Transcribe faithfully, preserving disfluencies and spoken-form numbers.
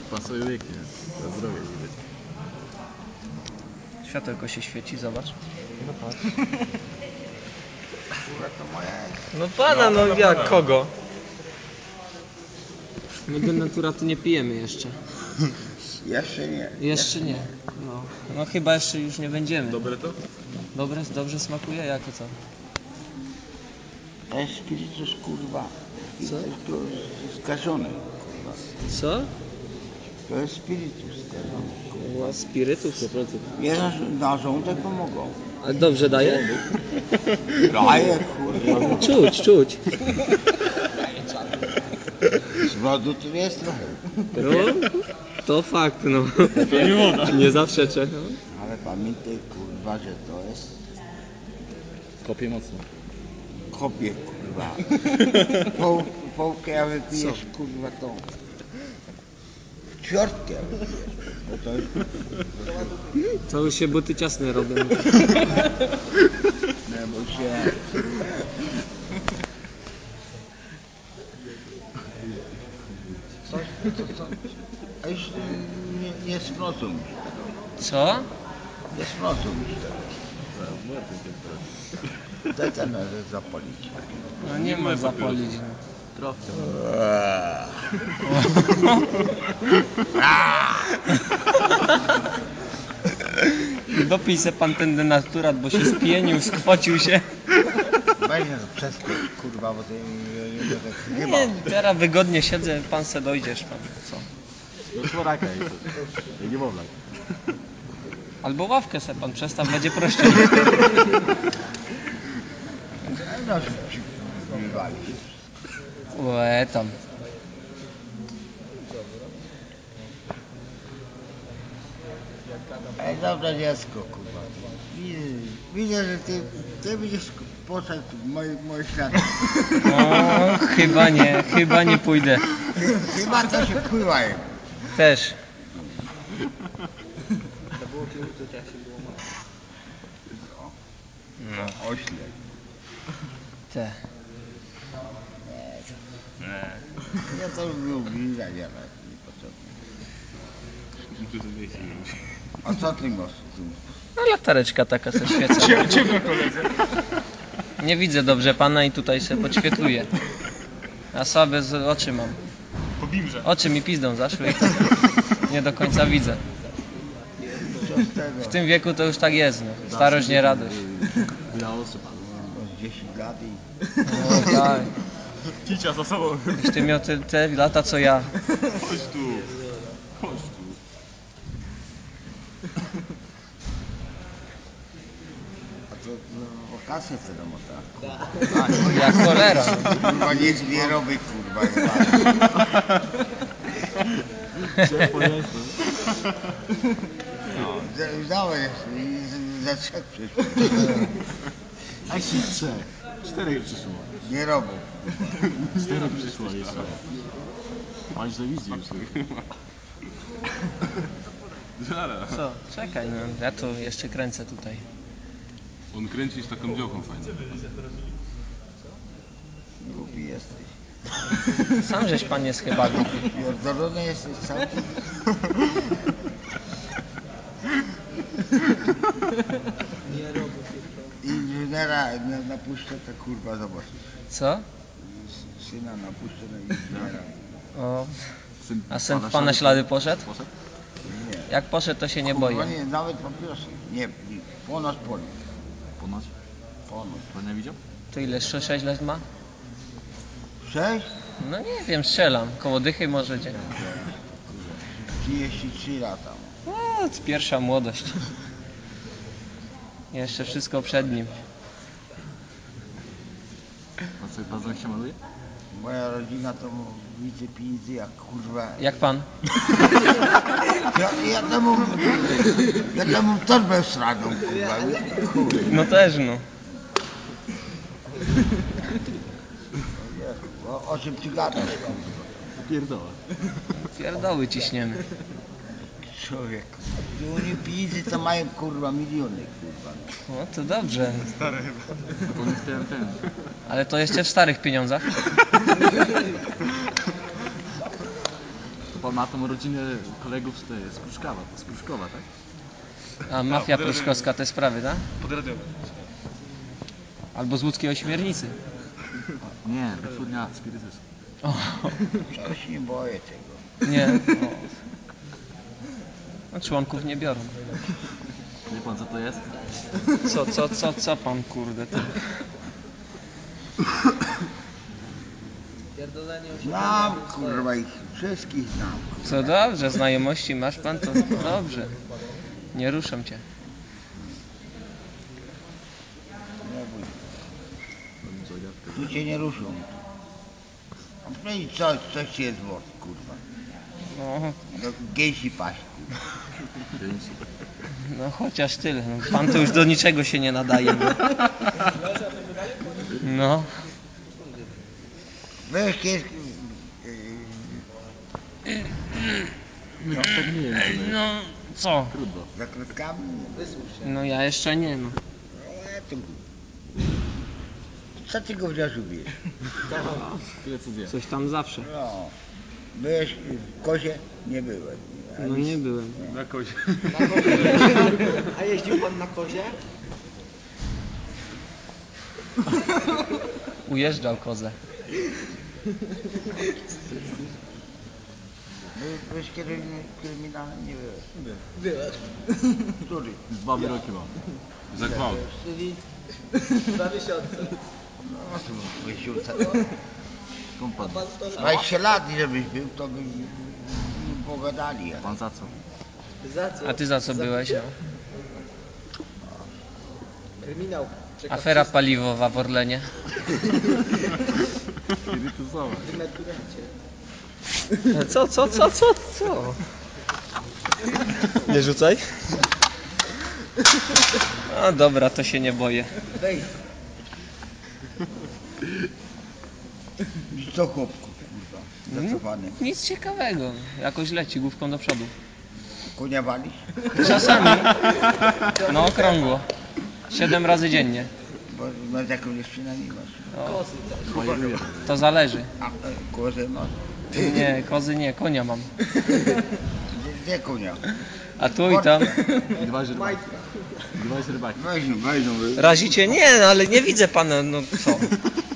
pan sobie łyknie. Na zdrowie niby. Światełko się świeci, zobacz. No patrz. No pana, no jak, kogo? My denaturatу nie pijemy jeszcze. Jeszcze nie. Jeszcze nie. No, no chyba jeszcze już nie będziemy. Dobre to? Dobre, dobrze smakuje? Jak to co? To jest spirytus, kurwa. I Co? To jest to skażone, kurwa. Co? To jest spirytus skażony. Ła, spirytus. Nie na żołądek pomogą. Ale dobrze daje? Daje, kurwa. Czuć, czuć. Z wodu tu jest trochę. No, to fakt, no. To nie woda. Nie zaprzeczę. No. Ale pamiętaj, kurwa, że to jest Kopie mocno. kopie, kurwa. Po, połkę ja wypijesz, kurwa, tą. Ćwiartkę wypijesz. Bo to jest... To już się buty ciasne robią. Nie, bo się... Coś, co, co? A już nie, nie smrocą mi się. Co? Nie smrocą mi się. Daj ten zapalić. No nie ma zapolić. No. Trofcia. Dopij se pan ten denaturat, bo się spienił, skwocił się. Weź mnie przeskocz, kurwa, bo to nie będę chyba. Nie, teraz wygodnie siedzę, pan se dojdziesz pan. Co? Do czworaka jest. Nie niemowlak. Albo ławkę se pan przestaw, będzie prościej. No, wywali. Łe tam. Ej, dobra dziecko, kurwa. Widzę, widzę, że ty, ty będziesz poszedł w moje, moje ślady. O, chyba nie, chyba nie pójdę. Chyba to się pływają. Też. No, ośle. Te. Ja to lubię, ja nie niepotrzebnie. A co ty masz tu? No latareczka taka se świeca. Ciemno koledze. Nie widzę dobrze pana i tutaj se podświetluję. A słabe z oczy mam. Po bimrze. Oczy mi pizdą zaszły i tak nie do końca widzę. Co z tego? W tym wieku to już tak jest, no. Starość nie radość. Wydało się panu. Masz dziesięć lat i... No tak. Cicia za sobą. Już ty miał te, te lata co ja. Chodź tu. Chodź tu. A to no, wakacje co tam tak? Jak cholera. Kurwa, nic nie robi, kurwa. Ciepło jest. No, zdałem jeszcze i z- za trzech przyszło. A się trzech. Czterech przyszło. Nie robią. Czterech przyszło jeszcze. Pan źle widzi już. Zaraz. Co? Czekaj, no. Ja to jeszcze kręcę tutaj. On kręci z taką działką fajną. Głupi jesteś. Sam żeś pan jest chyba głupi. Pierdolony jesteś całkiem. Inżyniera na, napuszczę, to kurwa zobaczysz. Co? Syna napuszczę na inżyniera. O. A syn w pana ślady poszedł? Poszedł? Nie. Jak poszedł to się nie Kurwa, boję. nie, nawet papierosy. Nie, ponoć poli. Ponoć? Ponoć. Pan nie widział? To ile? sześć lat ma? Sześć? No nie wiem, strzelam. Koło dychy może dzień. trzydzieści trzy lata. No, to pierwsza młodość. Jeszcze wszystko przed nim. Pan sobie paznok się maluje? Moja rodzina to widzę pieniędzy jak kurwa. Jak pan? Ja, ja temu, ja temu torbę sradą, kurwa. Chuj. No też no. O, o czym ty gadasz, kurwa? Pierdoła. Pierdoły ciśniemy. Człowiek. Tu oni pieniędzy to mają kurwa miliony, kurwa. No to dobrze. Stary chyba. Bo nie ten, ten. Ale to jeszcze w starych pieniądzach. To Pan ma tą rodzinę kolegów z, tej, z Pruszkowa, z Pruszkowa, tak? A mafia pruszkowska te sprawy, tak? Podradiowy. Albo z łódzkiej ośmiornicy. Nie, wytwórnia spirytusu. O, Ja się nie boję tego. nie. O. No, członków nie biorą. Wie pan co to jest? Co, co, co, co pan kurde ty? Znam, kurwa, ich wszystkich znam. Co dobrze, znajomości masz pan, to dobrze. Nie ruszam cię. Nie bój. Tu cię nie ruszą. No i co, coś ci jest wod, kurwa. No, No, gęsi paść, kurwa. no chociaż tyle. No, pan to już do niczego się nie nadaje. No. No. Wiesz, kiedyś... No tak nie wiem. No, co? Trudno. Za krótkami? No ja jeszcze nie, no. No, ja to... Co ty go w dziarzu wiesz? Tyle co wie. Coś tam zawsze. No. Byłeś w Kozie? Nie byłem. No nie byłem. Na kozie. A jeździł pan na kozie? Ujeżdżał kozę. By- Byłeś kiedyś kryminalny? Nie byłeś. Byłeś. Który? Dwa wyroki mam. Za gwałt. Czyli dwa miesiące. No, to wysiłce. Skąd pan? Pan to dwadzieścia lat, żebyś był, to by nie pogadali. Pan za co? za co? A ty za co byłeś? No? Kryminał. Czeka Afera paliwowa w Orlenie. Spirytusowa. w emeryturcie. Co, co, co, co, co? Nie rzucaj. No dobra, to się nie boję. Wejdź. I co chłopku, kurwa? Zacofany. Nic ciekawego. Jakoś leci główką do przodu. Konia walisz? Czasami. No okrągło. Siedem razy dziennie. Bo masz jaką dziewczynę nie masz. O, Bajeruje. to zależy. A e, kozę masz? Nie, kozy nie, konia mam. Gdzie, gdzie konia? A tu i tam. Dwa źrebaki. Dwa źrebaki. Weź no, weź no. Razicie? Nie, no ale nie widzę pana, no co?